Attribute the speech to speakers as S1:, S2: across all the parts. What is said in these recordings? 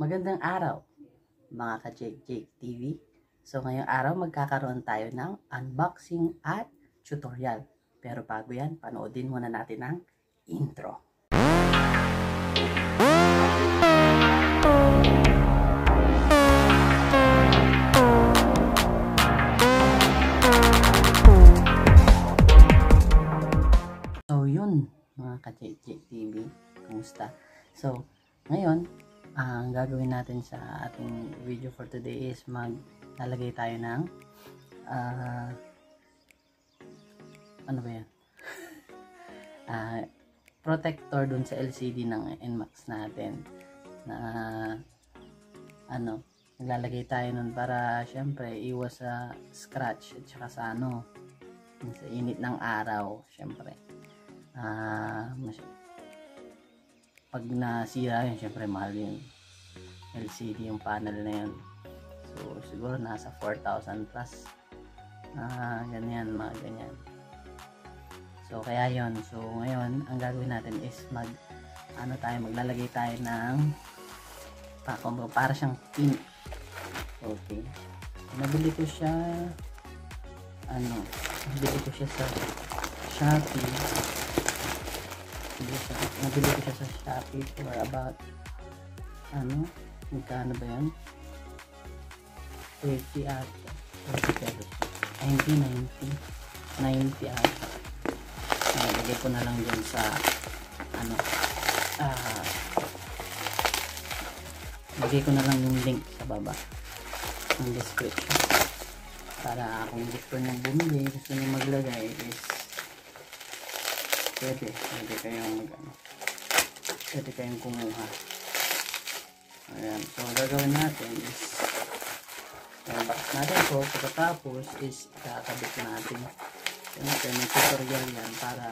S1: Magandang araw mga ka-Jake TV. So ngayong araw magkakaroon tayo ng unboxing at tutorial. Pero bago yan, panoodin muna natin ang intro. So yun mga ka-Jake TV, kumusta? So ngayon, ang gagawin natin sa ating video for today is maglalagay tayo ng ano ba yan? Protector dun sa LCD ng NMAX natin na naglalagay tayo nun para syempre iwas sa scratch at saka sa sa init ng araw syempre. Pag nasira yun, syempre mahal yun. LCD yung panel na yun. So, siguro nasa 4,000 plus. Ganyan, mga ganyan. So, kaya yun. So, ngayon, ang gagawin natin is maglalagay tayo ng para siyang pin. Okay. Nabili ko siya sa Shopee. Nabili ko siya sa Shopee for about magkano ba yan? 30 at 30 pesos. 90 at lagay ko na lang dyan sa lagay ko na lang yung link sa baba ng description para kung gusto nyo bumili, gusto nyo maglagay is pwede kayong kumuha. Ayan. So, gagawin natin is i-unbox natin po. Pagkatapos is kakabit natin. May tutorial yan para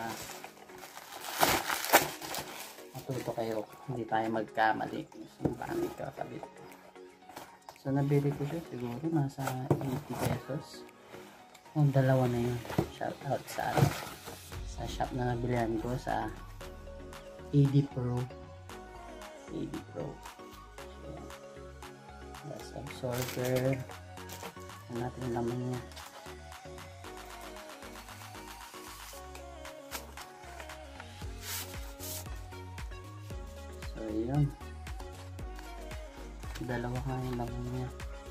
S1: matuto kayo. Hindi tayo magkamali kung paano kakabit. So, nabili ko siya siguro nasa 80 pesos. Yung dalawa na yun. Shout out sa shop na nabilihan ko sa AD Pro. So, gas absorber. Ano natin laman niya. So, yun. Dalawa nga yung laman niya.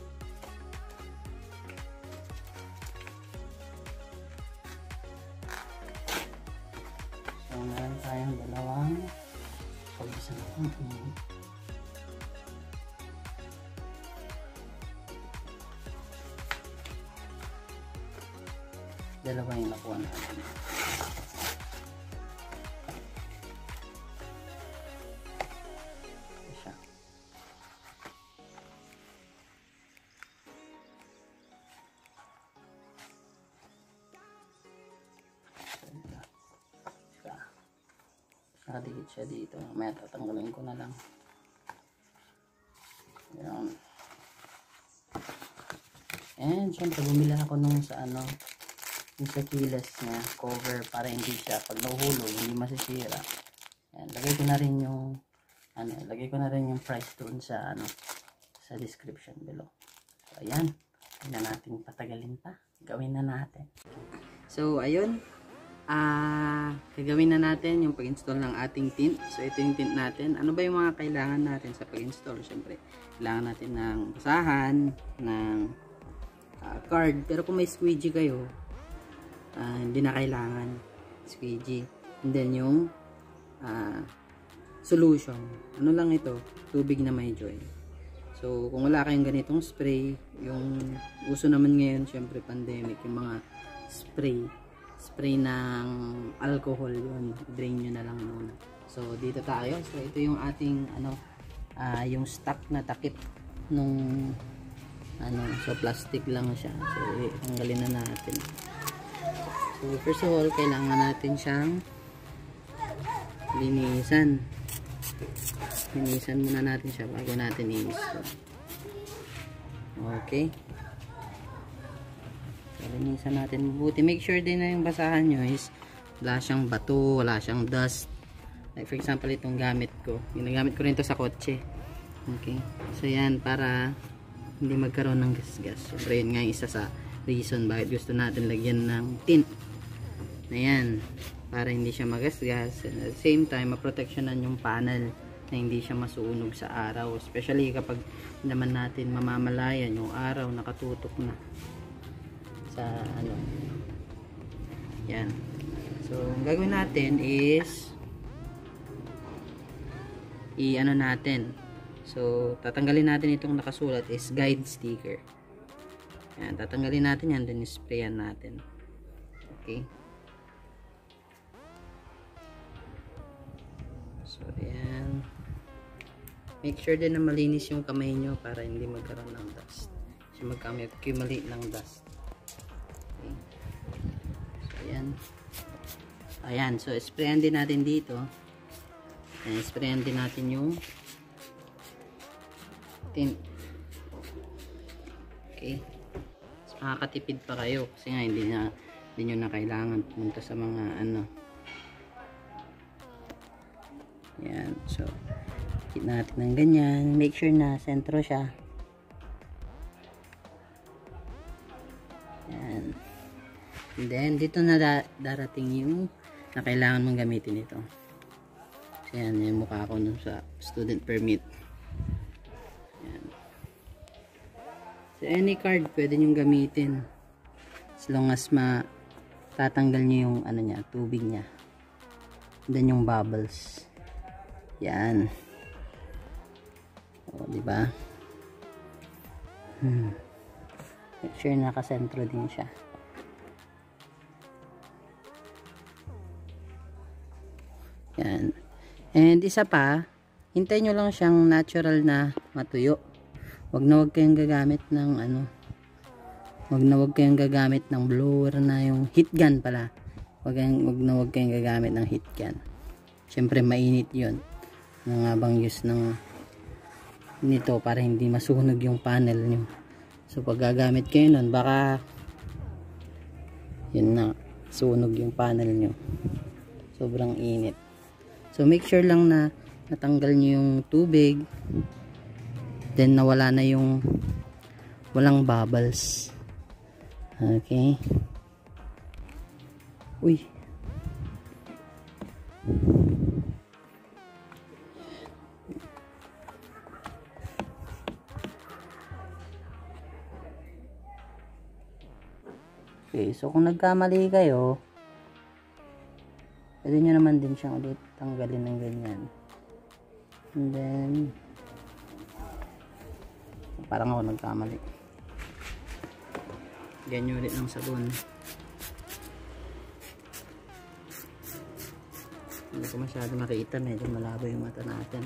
S1: So, meron tayong dalawang pag-isa na dalawa yung nakuha natin. Siya. Nakadikit siya dito. May tatanggalin ko na lang. Ayan. And syempre bumili ako nung sa yung sa kiles niya cover para hindi siya pag nahuhulog hindi masisira. Ayan, lagay ko na rin yung price doon sa sa description below. So ayan, hindi na natin patagalin pa. Gawin na natin. So ayun, gagawin na natin yung pag-install ng ating tint. So ito yung tint natin. Ano ba yung mga kailangan natin sa pag-install? Siyempre, kailangan natin ng basahan, ng card. Pero kung may squeegee kayo, hindi na kailangan squeegee. And then yung solution. Ano lang ito? Tubig na may joy. So kung wala kayong ganitong spray, yung uso naman ngayon, syempre pandemic, yung mga spray ng alcohol, yun, drain nyo na lang muna. So dito tayo. So ito yung ating yung stock na takip nung so plastic lang siya. So tanggalin na natin. So first of all, kailangan natin siyang linisan. Linisan muna natin siya bago natin i-install. Okay. So, linisan natin mabuti. Make sure din na yung basahan nyo is wala siyang bato, wala siyang dust. Like for example, itong gamit ko. Ginagamit ko rin to sa kotse. Okay. So yan, para hindi magkaroon ng gasgas. Siyempre yun nga isa sa reason bakit gusto natin lagyan ng tint. Ayan, para hindi siya magasgas. And at the same time, maproteksyonan yung panel na hindi siya masunog sa araw. Especially kapag naman natin mamamalayan yung araw nakatutok na sa ano. Yan. So, ang gagawin natin is i-ano natin. So, tatanggalin natin itong nakasulat is guide sticker. Yan, tatanggalin natin yan, then sprayan natin. Okay. So, yan. Make sure din na malinis yung kamay nyo para hindi magkaroon ng dust. Kasi mag-accumulate ng dust. Okay. So, yan. Ayan. So, sprayan din natin dito. Ayan, sprayan din natin yung tint. Okay. So, makakatipid pa kayo kasi nga hindi nyo na kailangan pumunta sa mga ano. Yan. So, hit natin ng ganyan. Make sure na sentro siya. Yan. And then, dito na darating yung na kailangan mong gamitin ito. So, yan. Yung mukha ko nun sa student permit. Yan. So, any card pwede nyo gamitin. As long as tatanggal nyo yung ano niya, tubig niya. And then yung bubbles. Yan. O, diba? Make sure nakasentro din siya. Yan. And isa pa, hintayin nyo lang siyang natural na matuyo. Wag kayong gagamit ng ano. Wag kayong gagamit ng blower na yung heat gun pala. Wag kayong gagamit ng heat gun. Siyempre mainit yun. Nga bang use ng nito para hindi masunog yung panel nyo. So pag gagamit kayo nun, baka yun na, sunog yung panel nyo. Sobrang init. So make sure lang na natanggal nyo yung tubig, then nawala na yung walang bubbles. Okay. Uy. Okay, so kung nagkamali kayo, pwede nyo naman din siyang ulit tanggalin ng ganyan. And then, parang ako nagkamali. Ganyan ulit ng sabon. Hindi ko masyado makita, medyo malabo yung mata natin.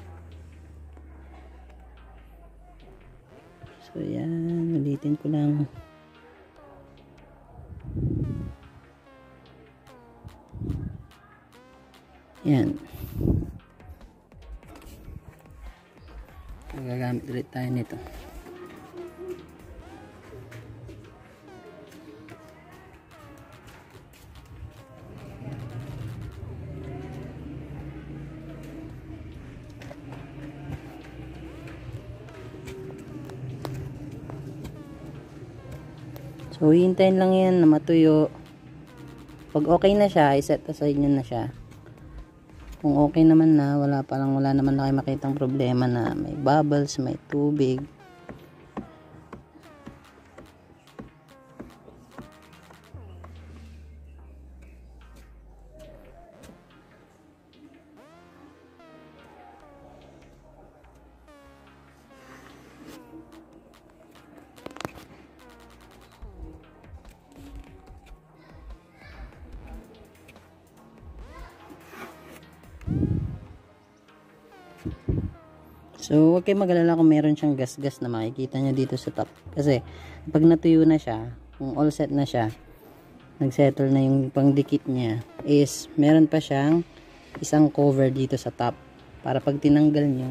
S1: So yan, ulitin ko lang. Yan. Gagamit ulit tayo nito. So, hintayin lang yan na matuyo. Pag okay na siya, iset aside nyo na siya. Kung okay naman na, wala naman na kayo makitang problema na may bubbles, may tubig. So, huwag kayong mag-alala kung meron siyang gas-gas na makikita nyo dito sa top. Kasi, pag natuyo na siya, kung all set na siya, nagsettle na yung pangdikit niya, is, meron pa siyang isang cover dito sa top. Para pag tinanggal nyo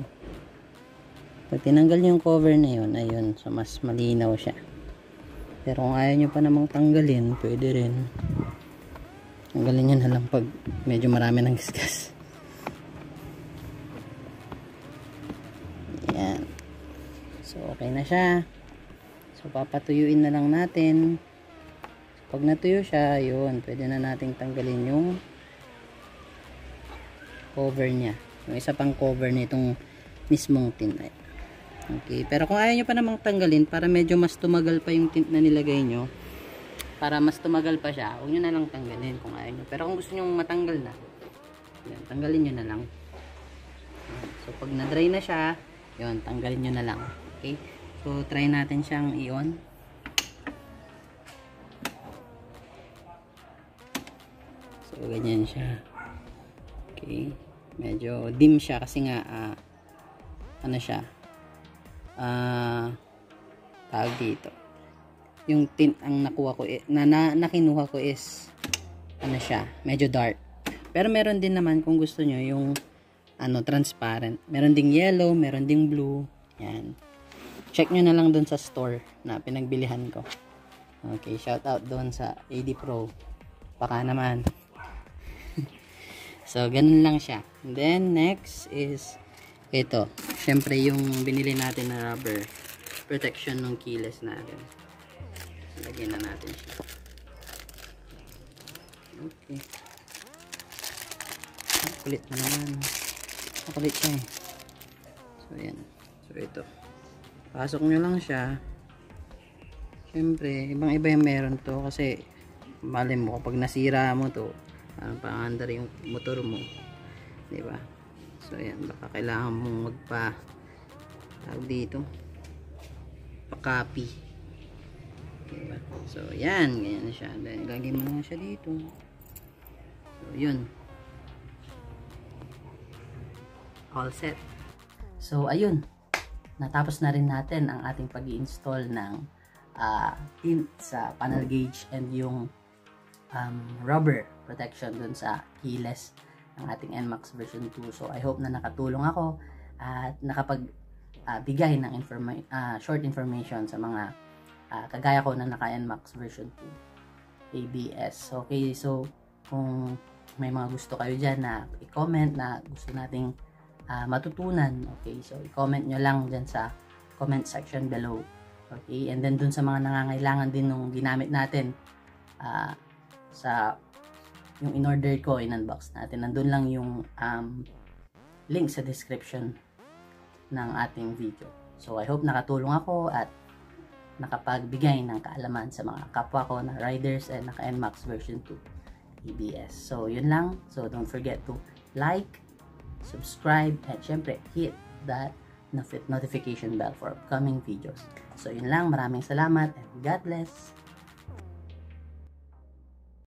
S1: yung cover na yun, ayun, so mas malinaw siya. Pero kung ayaw nyo pa namang tanggalin, pwede rin. Tanggalin nyo na lang pag medyo marami ng gas-gas. So, okay na siya. So, papatuyuin na lang natin. So, pag natuyo siya, yun, pwede na nating tanggalin yung cover niya. Yung isa pang cover nitong mismong tint. Okay, pero kung ayaw nyo pa namang tanggalin, para medyo mas tumagal pa yung tint na nilagay nyo, para mas tumagal pa siya, huwag nyo na lang tanggalin kung ayaw nyo. Pero kung gusto nyo matanggal na, yan, tanggalin nyo na lang. So, pag na-dry na siya, yun, tanggalin nyo na lang. Okay, so try natin siyang i-on. So, ganyan siya. Okay, medyo dim siya kasi nga ano siya, tawag dito, yung tint ang nakuha ko nakinuha ko is ano siya, medyo dark. Pero meron din naman kung gusto nyo yung ano, transparent. Meron ding yellow, meron ding blue. Yan, check nyo na lang dun sa store na pinagbilihan ko. Okay, shout out doon sa AD Pro, baka naman. So, ganun lang siya. And then, next is ito. Siyempre, yung binili natin na rubber protection ng keyless natin. Lagyan na natin siya. Okay. Kulit na naman. Kulit siya eh. So, yan. So, ito. Pasok nyo lang siya. Siyempre, ibang-iba yung meron to. Kasi, mali mo, kapag nasira mo to, parang pang-andar yung motor mo, diba? So yan, baka kailangan mong magpa tawag dito, pa-copy, diba? So yan, ganyan na siya. Lagay mo na siya dito. So yun, all set. So ayun, natapos na rin natin ang ating pag-i-install ng tint sa panel gauge and yung rubber protection dun sa keyless ng ating NMAX version 2. So I hope na nakatulong ako at nakapag-bigay ng short information sa mga kagaya ko na naka NMAX version 2 ABS. Okay, so kung may mga gusto kayo dyan na i-comment na gusto nating matutunan, okay, so i-comment nyo lang dyan sa comment section below. Okay, and then dun sa mga nangangailangan din nung ginamit natin sa yung in-order ko, in-unbox natin, nandun lang yung link sa description ng ating video. So I hope nakatulong ako at nakapagbigay ng kaalaman sa mga kapwa ko na riders and naka NMAX version 2 ABS. So yun lang. So don't forget to like, subscribe, and syempre hit that notification bell for upcoming videos. So yun lang. Maraming salamat and God bless.